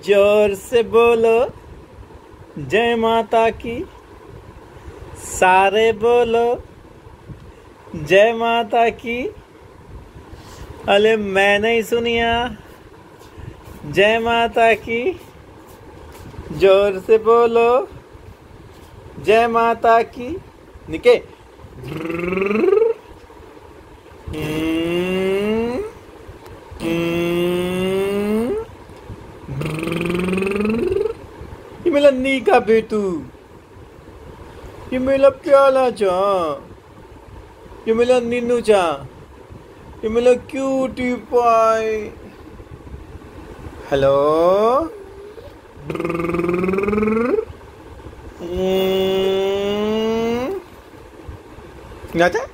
जोर से बोलो जय माता की, सारे बोलो जय माता की। अरे मैं नहीं सुनिया जय माता की, जोर से बोलो जय माता की। निके ये मेरा नीका बेटू, ये मेरा प्याला चा, ये मेरा नीनू चा, ये मेरा क्यूटी पाई। हेलो गाता